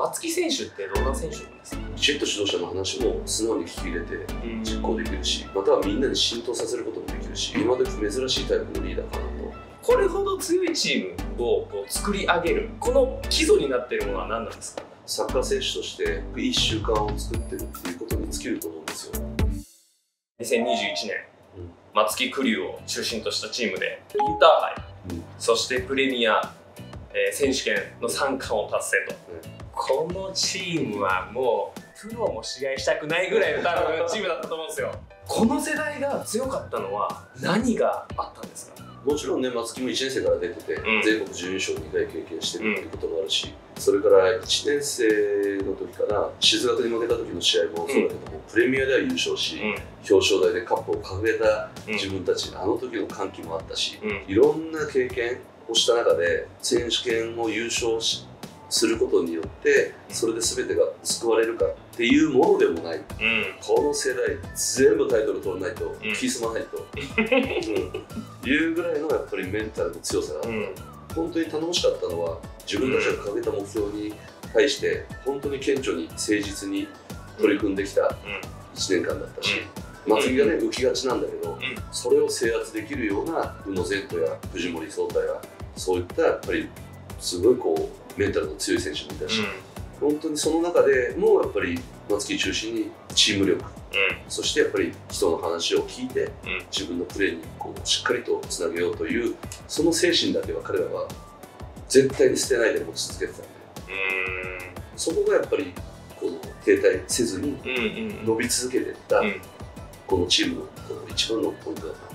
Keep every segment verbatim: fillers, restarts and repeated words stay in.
松木選手ってどんな選手なんですか？ きちっと指導者の話も素直に聞き入れて実行できるし、またはみんなに浸透させることもできるし、今時珍しいタイプのリーダーかなと。 これほど強いチームをこう作り上げる、この基礎になっているものは何なんですか？ サッカー選手としていい習慣を作ってるっていうことに尽きると思うんですよ。 にせんにじゅういちねん、うん、松木玖生を中心としたチームでインターハイ、うん、そしてプレミア、えー、選手権のさん冠を達成と、うん、このチームはもうプロも試合したくないぐらいの多分チームだったと思うんですよ。この世代が強かったのは何があったんですか？ もちろんね、松木もいちねん生から出てて、うん、全国準優勝にかい経験してるっていうこともあるし、うん、それからいちねん生の時から静学に負けた時の試合もそうだけども、うん、プレミアでは優勝し、うん、表彰台でカップを掲げた自分たち、うん、あの時の歓喜もあったし、うん、いろんな経験をした中で選手権を優勝しすることによってそれで全てが救われるかっていうものでもない、うん、この世代全部タイトル取らないと、うん、気済まないと、うん、いうぐらいのやっぱりメンタルの強さがあった、うん、本当に頼もしかったのは自分たちが掲げた目標に対して本当に顕著に誠実に取り組んできたいちねんかんだったし、うん、松木がね浮きがちなんだけど、うん、それを制圧できるような宇野禅斗や藤森聡太やそういったやっぱりすごいこうメンタルの強い選手もいたし、うん、本当にその中でもやっぱり松木中心にチーム力、うん、そしてやっぱり人の話を聞いて、うん、自分のプレーにこうしっかりとつなげようというその精神だけは彼らは絶対に捨てないで持ち続けてたんで、うん、そこがやっぱりこの停滞せずに伸び続けていった、うん、このチームのこの一番のポイントだった。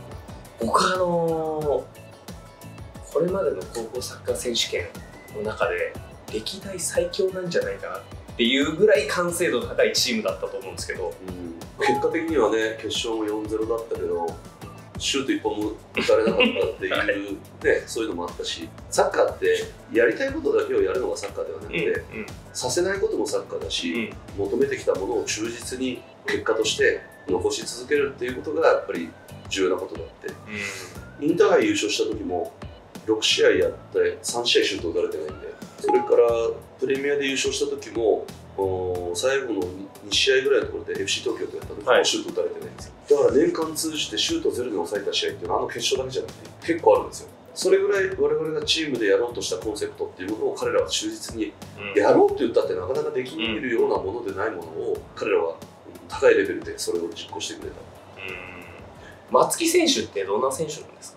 僕はあのー、これまでの高校サッカー選手権の中で歴代最強なんじゃないかなっていうぐらい完成度高いチームだったと思うんですけど、 うん、結果的にはね決勝も よんたいゼロ だったけどシュートいっぽんも打たれなかったっていう、はいね、そういうのもあったし、サッカーってやりたいことだけをやるのがサッカーではなくて、うんうん、させないこともサッカーだし、うん、求めてきたものを忠実に結果として残し続けるっていうことがやっぱり重要なことだって、うん、インターハイ優勝した時もろくしあいやってさんしあいシュート打たれてないんで、それからプレミアで優勝した時も最後のにしあいぐらいのところで エフシー 東京とやった時もシュート打たれてないんですよ、はい、だから年間通じてシュートゼロで抑えた試合っていうのはあの決勝だけじゃなくて結構あるんですよ。それぐらい我々がチームでやろうとしたコンセプトっていうものを彼らは忠実にやろうって言ったってなかなかできるようなものでないものを彼らは高いレベルでそれを実行してくれた。 うん、松木選手ってどんな選手なんですか？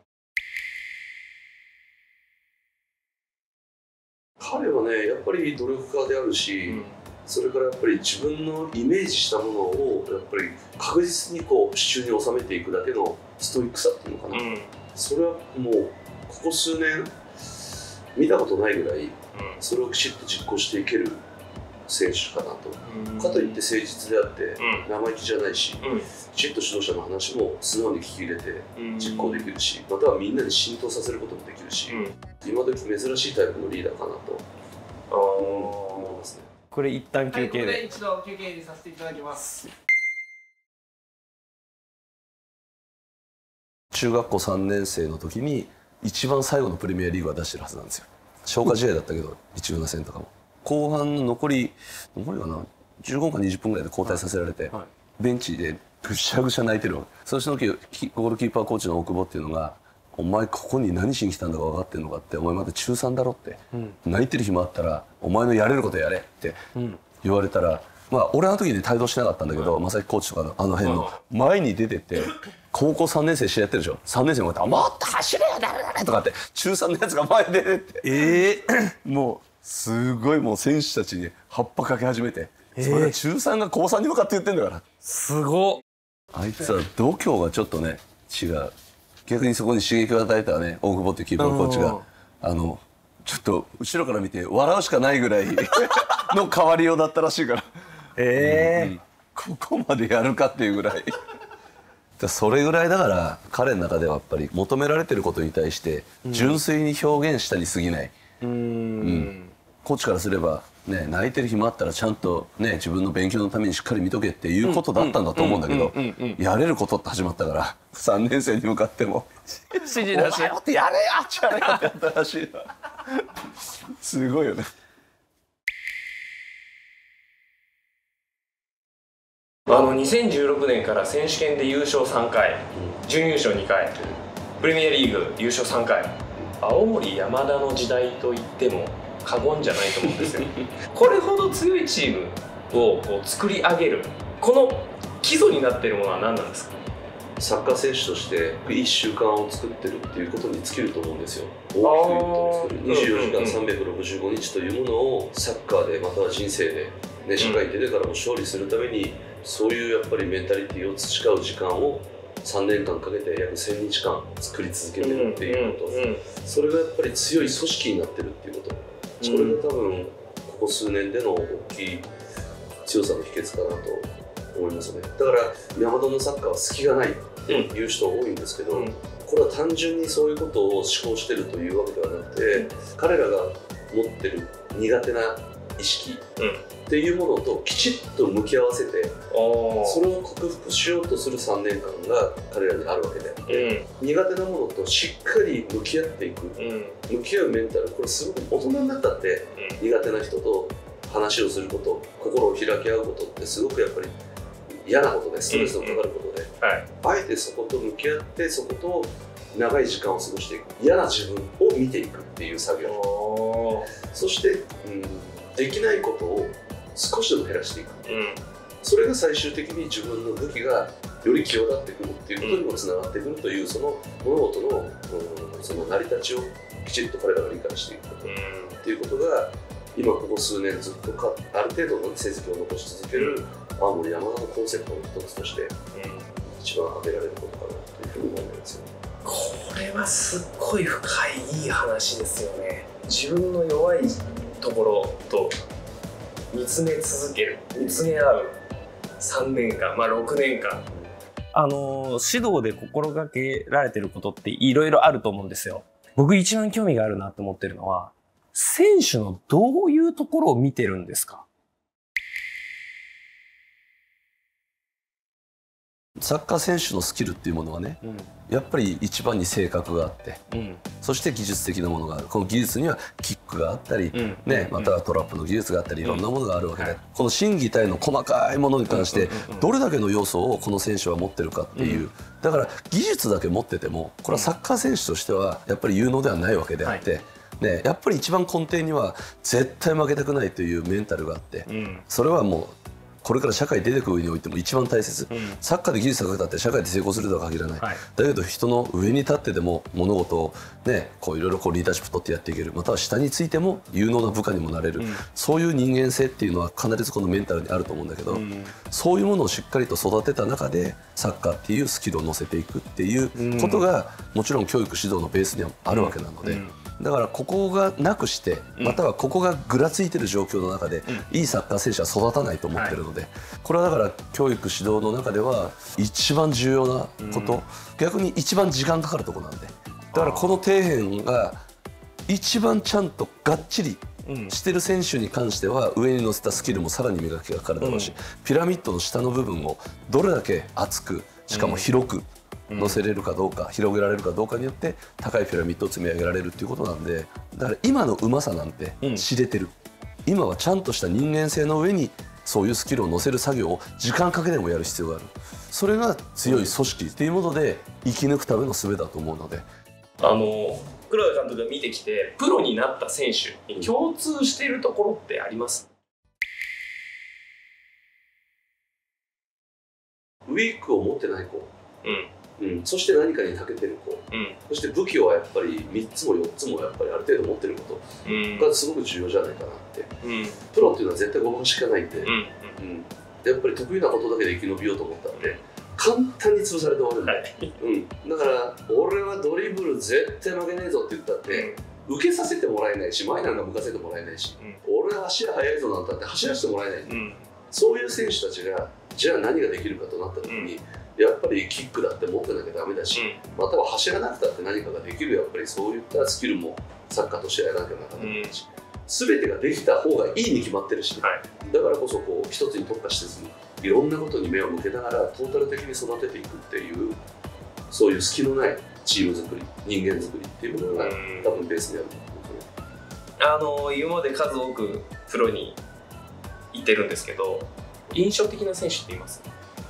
彼はね、やっぱり努力家であるし、うん、それからやっぱり自分のイメージしたものをやっぱり確実にこう手中に収めていくだけのストイックさっていうのかな、うん、それはもうここ数年見たことないぐらい、うん、それをきちっと実行していける選手かなと、うん、かといって誠実であって、うん、生意気じゃないし、うん、きちっと指導者の話も素直に聞き入れて実行できるし、またはみんなに浸透させることもできるし、うん、今時珍しいタイプのリーダーかなと思いますね。 これ一旦休憩で、はい、 ここで一度休憩にさせていただきます。 中学校さんねん生の時に一番最後のプレミアリーグは出してるはずなんですよ。消化試合だったけど一軍の戦とかも後半の残り残りかなじゅうごふんかにじゅっぷんぐらいで交代させられて、はいはい、ベンチでぐしゃぐしゃ泣いてるわけ。その時ゴールキーパーコーチの大久保っていうのが「お前ここに何しに来たんだか分かってんのか」って「お前まだ中さんだろ」って、うん、泣いてる暇あったら「お前のやれることやれ」って言われたら、まあ俺あの時に帯同してなかったんだけど、正木コーチとかのあの辺の前に出てって高校さんねん生試合やってるでしょ。さんねん生が「もっと走れよ誰々」とかって中さんのやつが前に出てってええもうすごいもう選手たちに葉っぱかけ始めて、それは中さんが高さんに向かって言ってんだから。 すごっ。 あいつは度胸がちょっとね違う。逆にそこに刺激を与えたね大久保っていうキーパーのコーチがあのちょっと後ろから見て笑うしかないぐらいの変わりようだったらしいからええーうん、ここまでやるかっていうぐらいそれぐらいだから彼の中ではやっぱり求められてることに対して純粋に表現したに過ぎない。うん、うん、コーチからすれば、ね、泣いてる暇あったらちゃんと、ね、自分の勉強のためにしっかり見とけっていうことだったんだと思うんだけど、やれることって始まったからさんねん生に向かっても「指示出しよってやれよっちゃれよ」ってやったらしいすごいよね。 あのにせんじゅうろくねんから選手権で優勝さんかい、うん、準優勝にかい、プレミアリーグ優勝さんかい、青森山田の時代と言っても過言じゃないと思うんですよこれほど強いチームをこう作り上げる、この基礎になっているものは何なんですか？ サッカー選手としていい習慣を作ってるっていうことに尽きると思うんですよ。大きく言うとにじゅうよじかんさんびゃくろくじゅうごにちというものをサッカーでまたは人生で、ね、社会に出てからも勝利するために、そういうやっぱりメンタリティーを培う時間をさんねんかんかけて約せんにちかん作り続けてるっていうこと、それがやっぱり強い組織になってるっていうこと、これが多分ここ数年での大きい強さの秘訣かなと思いますね。だから山田のサッカーは隙がないっていう人多いんですけど、うん、これは単純にそういうことを思考してるというわけではなくて、うん、彼らが持ってる苦手な意識っていうものときちっと向き合わせて、うん、それを克服しようとするさんねんかんが彼らにあるわけであって、うん、苦手なものとしっかり向き合っていく、うん、向き合うメンタル、これすごく大人になったって、うん、苦手な人と話をすること、心を開き合うことってすごくやっぱり嫌なことで、ストレスのかかることで、うんうん、はい、あえてそこと向き合って、そこと長い時間を過ごしていく、嫌な自分を見ていくっていう作業、そして、うん、できないことを少しでも減らしていく、うん、それが最終的に自分の武器がより際立ってくるっていうことにもつながってくるという、その物事の、うん、その成り立ちをきちっと彼らが理解していくこと、うん、っていうことが今ここ数年ずっとかある程度の成績を残し続ける青森山田のコンセプトの一つとして、うん、一番挙げられることかなというふうに思いますよね。 これはすっごい深いいい話ですよね。自分の弱いところと見つめ続ける、見つめ合うさんねんかん、まあろくねんかん、あの指導で心がけられてることっていろいろあると思うんですよ。僕一番興味があるなと思ってるのは、選手のどういうところを見てるんですか？ サッカー選手のスキルっていうものはね、うん、やっぱり一番に性格があって、うん、そして技術的なものがある。この技術にはキックがあったり、うんね、またはトラップの技術があったり、いろんなものがあるわけで、うん、この心技体の細かいものに関してどれだけの要素をこの選手は持ってるかっていう、うん、だから技術だけ持っててもこれはサッカー選手としてはやっぱり有能ではないわけであって、はいね、やっぱり一番根底には絶対負けたくないというメンタルがあって、うん、それはもうこれから社会に出てくる上においても一番大切、うん、サッカーで技術がかかって社会で成功するとは限らない、はい、だけど人の上に立ってでも物事をねこういろいろこうリーダーシップ取ってやっていける、または下についても有能な部下にもなれる、うん、そういう人間性っていうのは必ずこのメンタルにあると思うんだけど、うん、そういうものをしっかりと育てた中でサッカーっていうスキルを乗せていくっていうことが、うん、もちろん教育指導のベースにはあるわけなので、うんうんだからここがなくしてまたはここがぐらついてる状況の中でいいサッカー選手は育たないと思ってるので、これはだから教育指導の中では一番重要なこと、逆に一番時間かかるところなんで、だからこの底辺が一番ちゃんとがっちりしてる選手に関しては上に乗せたスキルもさらに磨きがかかるだろうし、ピラミッドの下の部分をどれだけ厚くしかも広く乗せれるかどうか、広げられるかどうかによって高いピラミッドを積み上げられるっていうことなんで、だから今のうまさなんて知れてる、うん、今はちゃんとした人間性の上にそういうスキルを乗せる作業を時間かけてもやる必要がある。それが強い組織っていうもので生き抜くための術だと思うので、 あの黒田監督が見てきてプロになった選手に共通しているところってあります？ ウィークを持ってない子、うんうん、そして何かに長けてる子、うん、そして武器はやっぱりみっつもよっつもやっぱりある程度持ってることがすごく重要じゃないかなって、うん、プロっていうのは絶対ごまかしかないんで、うんうん、やっぱり得意なことだけで生き延びようと思ったんで簡単に潰されて終わるんで、はいうん、だから俺はドリブル絶対負けねえぞって言ったって、うん、受けさせてもらえないし前なんか向かせてもらえないし、うん、俺は足が速いぞなんてって走らせてもらえない、うん、そういう選手たちがじゃあ何ができるかとなった時に、うんやっぱりキックだって持ってなきゃダメだし、うん、または走らなくたって何かができるやっぱりそういったスキルもサッカーとしてやらなきゃならないし、うん、全てができた方がいいに決まってるし、はい、だからこそこう一つに特化してずにいろんなことに目を向けながらトータル的に育てていくっていうそういう隙のないチーム作り人間作りっていうものが多分ベースにあると思うんですね。 あの今まで数多くプロにいてるんですけど印象的な選手っています？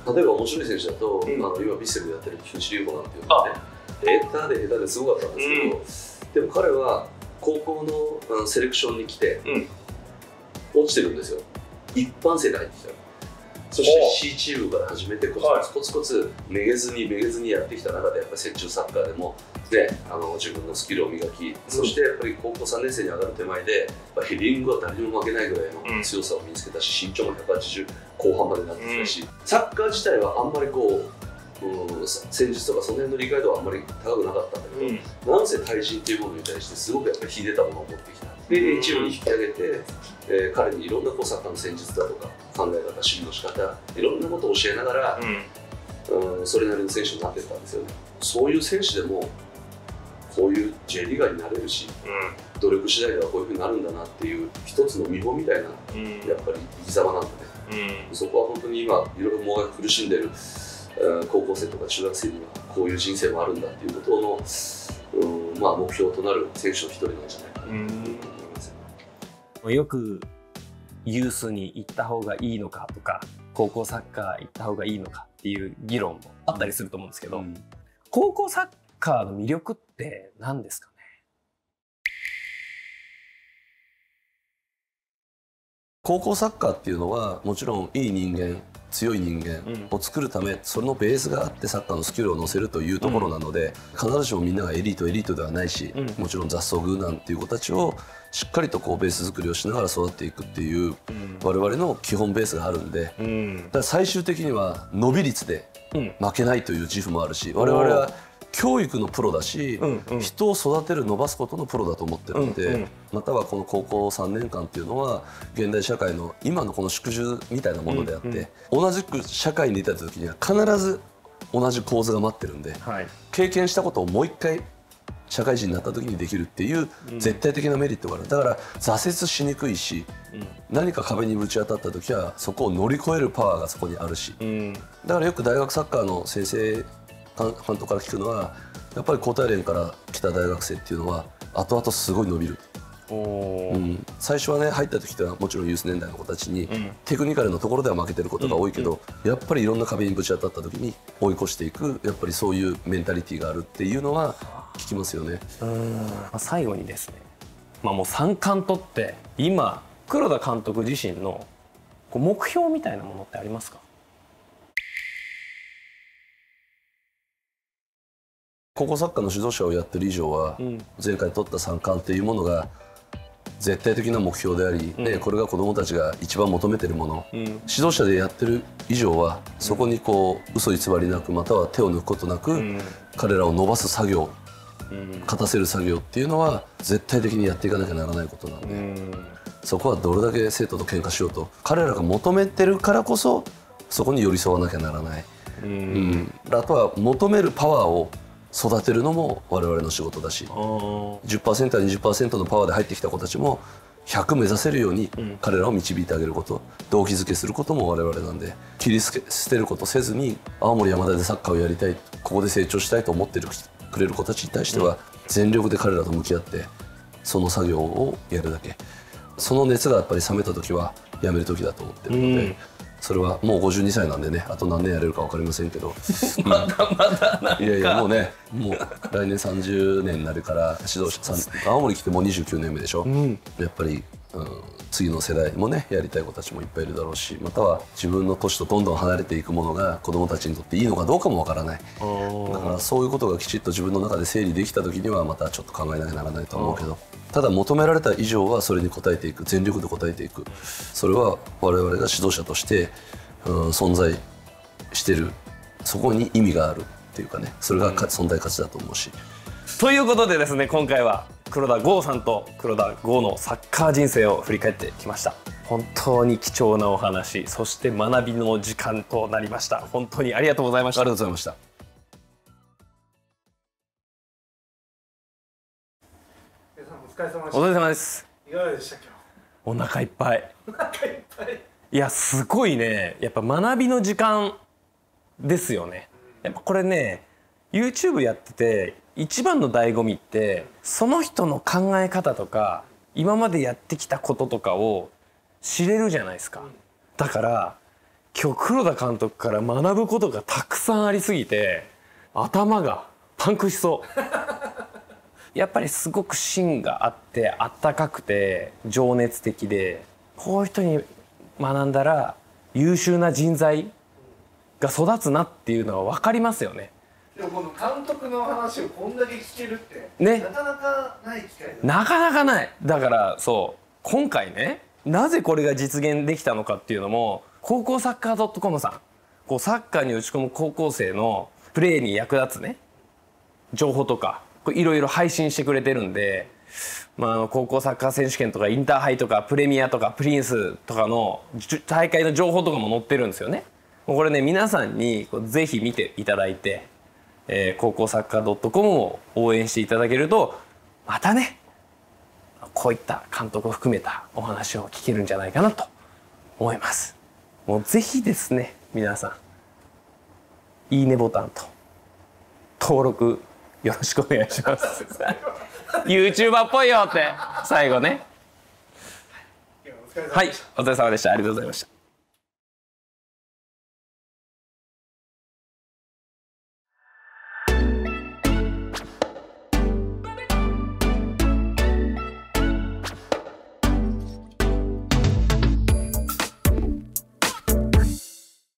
例えば面白い選手だと、うん、あの今ヴィッセルでやってる菊池龍子なんていうのはね、下手で下手ですごかったんですけど、うん、でも彼は高校の、あのセレクションに来て、うん、落ちてるんですよ。一般生で入ってきた。そして C チームから始めてコツコツコツコツめげずにめげずにやってきた中で、やっぱり雪中サッカーでも、ね、あの自分のスキルを磨き、うん、そしてやっぱり高校さんねん生に上がる手前でヘディングは誰にも負けないぐらいの強さを身につけたし、身長もひゃくはちじゅう後半までなってきたし、うん、サッカー自体はあんまりこう、うん、戦術とかその辺の理解度はあんまり高くなかったんだけど、うん、なんせ対人っていうものに対してすごくやっぱり秀でたものを持ってきた。で A チームに引き上げて、えー、彼にいろんなこうサッカーの戦術だとか考え方、守備の仕方、いろんなことを教えながら、うんうん、それなりの選手になっていったんですよね。そういう選手でもこういう J リーガーになれるし、うん、努力次第ではこういうふうになるんだなっていう一つの見本みたいな、うん、やっぱり生き様なんでね、うん、そこは本当に今いろいろもが苦しんでいる、うん、高校生とか中学生にはこういう人生もあるんだっていうことの、うん、まあ目標となる選手の一人なんじゃないかなと思いますね。 よくユースに行った方がいいのかとか、高校サッカー行った方がいいのかっていう議論もあったりすると思うんですけど、うん、高校サッカーの魅力って何ですかね？ 高校サッカーっていうのはもちろんいい人間、強い人間を作るため、うん、そのベースがあってサッカーのスキルを乗せるというところなので、うん、必ずしもみんながエリートエリートではないし、うん、もちろん雑草グーなんていう子たちをしっかりとこうベース作りをしながら育っていくっていう、うん、我々の基本ベースがあるんで、うん、だから最終的には伸び率で負けないという自負もあるし、我々は教育のプロだし、うんうん、人を育てる伸ばすことのプロだと思ってるので、うんうん、またはこの高校さんねんかんっていうのは現代社会の今のこの縮図みたいなものであって、うんうん、同じく社会に出た時には必ず同じ構図が待ってるんで、はい、経験したことをもう一回社会人になった時にできるっていう絶対的なメリットがある。だから挫折しにくいし、うん、何か壁にぶち当たった時はそこを乗り越えるパワーがそこにあるし、うん、だからよく大学サッカーの先生監督から聞くのは、やっぱり高体連から来た大学生っていうのは後々すごい伸びる。うん、最初はね入った時ってはもちろんユース年代の子たちに、うん、テクニカルのところでは負けてることが多いけど、うん、やっぱりいろんな壁にぶち当たった時に追い越していく、やっぱりそういうメンタリティーがあるっていうのは聞きますよね。 うん、まあ、最後にですね、まあ、もうさん冠取って今黒田監督自身のこう目標みたいなものってありますか？ 高校サッカーの指導者をやってる以上は、うん、前回取ったさん冠っていうものが絶対的な目標であり、うん、でこれが子どもたちが一番求めてるもの、うん、指導者でやってる以上はそこにこう嘘偽りなく、または手を抜くことなく、うん、彼らを伸ばす作業、うん、勝たせる作業っていうのは絶対的にやっていかなきゃならないことなので、うん、そこはどれだけ生徒と喧嘩しようと彼らが求めてるからこそそこに寄り添わなきゃならない、うんうん、あとは求めるパワーを育てるのも我々の仕事だし、 じゅっパーセント や にじゅっパーセント のパワーで入ってきた子たちもひゃく目指せるように彼らを導いてあげること、動機づけすることも我々なんで、切り捨てることせずに青森山田でサッカーをやりたい、ここで成長したいと思ってくれる子たちに対しては全力で彼らと向き合ってその作業をやるだけ。その熱がやっぱり冷めた時はやめる時だと思ってるので、うん、それはもうごじゅうにさいなんでね、あと何年やれるか分かりませんけどまだまだなんかいやいやもうね、もう来年さんじゅうねんになるから指導者さん、青森来てもうにじゅうきゅうねんめでしょ、うん、やっぱり、うん、次の世代もねやりたい子たちもいっぱいいるだろうし、または自分の年とどんどん離れていくものが子どもたちにとっていいのかどうかも分からない。だからそういうことがきちっと自分の中で整理できた時にはまたちょっと考えなきゃならないと思うけど、ただ求められた以上はそれに応えていく、全力で応えていく、それは我々が指導者としてうん、存在してる、そこに意味があるっていうかね、それが存在価値だと思うし。 ということでですね、今回は黒田剛さんと黒田剛のサッカー人生を振り返ってきました。本当に貴重なお話、そして学びの時間となりました。本当にありがとうございました。 ありがとうございました。 皆さんお疲れ様でした。 お疲れ様です。 いかがでした今日？ お腹いっぱい。 お腹いっぱい。 いやすごいね、やっぱ学びの時間ですよね。やっぱこれね YouTube やってて一番の醍醐味ってその人の考え方とか今までやってきたこととかを知れるじゃないですか。だから今日黒田監督から学ぶことがたくさんありすぎて頭がパンクしそうやっぱりすごく芯があってあったかくて情熱的で、こういう人に学んだら優秀な人材が育つなっていうのは分かりますよね。 でもこの監督の話をこんだけ聞けるってね、 なかなかない機会だ。 なかなかない。だからそう今回ね、なぜこれが実現できたのかっていうのも高校サッカー .com さん、こうサッカーに打ち込む高校生のプレーに役立つね情報とかいろいろ配信してくれてるんで、まあ、あの高校サッカー選手権とかインターハイとかプレミアとかプリンスとかの大会の情報とかも載ってるんですよね。これね皆さんにこうぜひ見ていただいて、えー、高校サッカー .com を応援していただけるとまたねこういった監督を含めたお話を聞けるんじゃないかなと思います。もうぜひですね皆さんいいねボタンと登録よろしくお願いしますYouTuber っぽいよって最後ね。はい、お疲れ様でした。ありがとうございました。